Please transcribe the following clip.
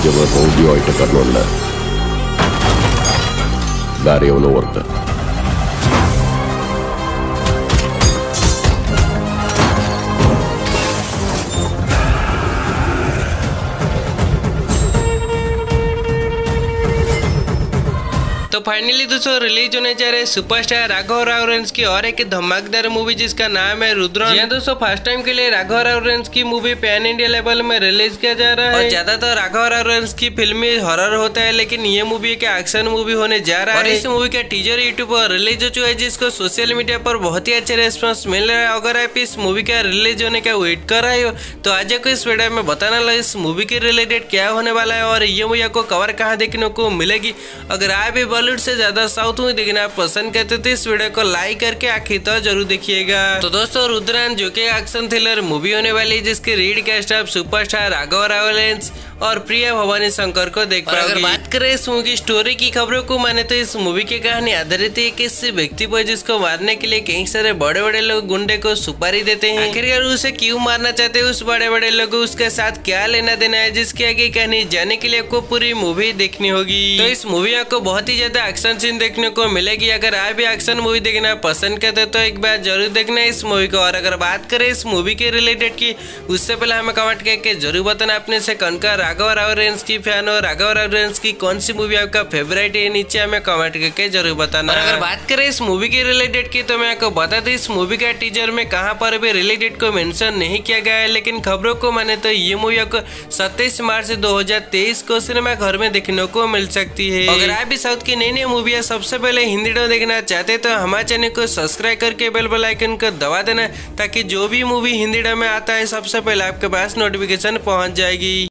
ಜನ ಹೋಗಿ ಆಯ್ತ ಕರ್ನೋಲ್ಲ ಬೇರೆ ಅವನು ವರ್ತ तो फाइनली दोस्तों रिलीज होने जा रहे सुपरस्टार राघव लॉरेंस की और एक धमाकेदार मूवी जिसका नाम है रुद्रन। जी दोस्तों फर्स्ट टाइम के लिए राघव लॉरेंस की मूवी पैन इंडिया लेवल में रिलीज किया जा रहा है। और ज्यादातर राघव लॉरेंस की फिल्में हॉरर होता है, लेकिन ये मूवी एक एक्शन मूवी होने जा रहा है। इस मूवी का टीजर यूट्यूब पर रिलीज हो चुका है, जिसको सोशल मीडिया पर बहुत ही अच्छा रेस्पॉन्स मिल रहा है। अगर आप इस मूवी का रिलीज होने का वेट कर रहे हो तो आज को इस वीडियो में बताने लगा इस मूवी के रिलेटेड क्या होने वाला है और ये मूवी आपको कवर कहाँ देखने को मिलेगी। अगर आप भी बॉलीवुड से ज्यादा साउथ मूवी देखना पसंद करते तो इस वीडियो को लाइक करके आखिर तक जरूर देखिएगा। तो दोस्तों रुद्रन जो कि एक्शन थ्रिलर मूवी होने वाली है, जिसके lead cast of superstar Raghava Lawrence और प्रिया भवानी शंकर को देख पाओगे। अगर बात करें इस मूवी की स्टोरी की खबरों को माने तो इस मूवी की कहानी आधारित है किसी व्यक्ति पर जिसको मारने के लिए कई सारे बड़े बड़े लोग गुंडे को सुपारी देते हैं। आखिरकार उसे क्यों मारना चाहते हैं उस बड़े बड़े लोग, उसके साथ क्या लेना देना है, जिसकी आगे कहानी जाने के लिए आपको पूरी मूवी देखनी होगी। तो इस मूवी आपको बहुत ही ज्यादा एक्शन सीन देखने को मिलेगी। अगर आप भी एक्शन मूवी देखना पसंद करते तो एक बार जरूर देखना इस मूवी को। और अगर बात करें इस मूवी के रिलेटेड की उससे पहले हमें कमेंट करके जरूर बताना अपने से कौन का राघव लॉरेंस की फैन हो, राघव लॉरेंस की कौन सी मूवी आपका फेवरेट है, नीचे हमें कमेंट करके जरूर बताना। और अगर बात करें इस मूवी के रिलेटेड की तो मैं आपको बता दूं इस मूवी का टीजर में कहां पर भी रिलेटेड को मेंशन नहीं किया गया है, लेकिन खबरों को माने तो ये मूवी आपको 27 मार्च 2023 को सिनेमा घर में देखने को मिल सकती है। अगर आप भी साउथ की नई नई मूवी सबसे पहले हिंदी में देखना चाहते तो हमारे चैनल को सब्सक्राइब करके बेल आइकन को दबा देना, ताकि जो भी मूवी हिंदी में आता है सबसे पहले आपके पास नोटिफिकेशन पहुंच जाएगी।